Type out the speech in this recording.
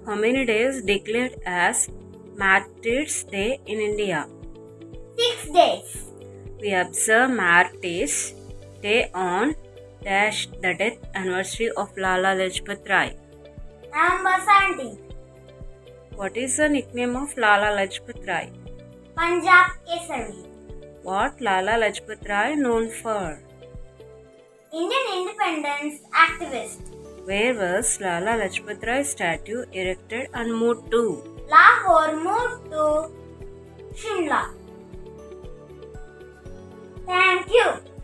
How many days declared as Martyrs Day in India? 6 days. We observe Martyrs Day on dash the death anniversary of Lala Lajpat Rai. November 17th. What is the nickname of Lala Lajpat Rai? Punjab Kesari. What Lala Lajpat Rai known for? Indian independence activist. Where was Lala Lajpat Rai statue erected and moved to? Lahore moved to Shimla. Thank you.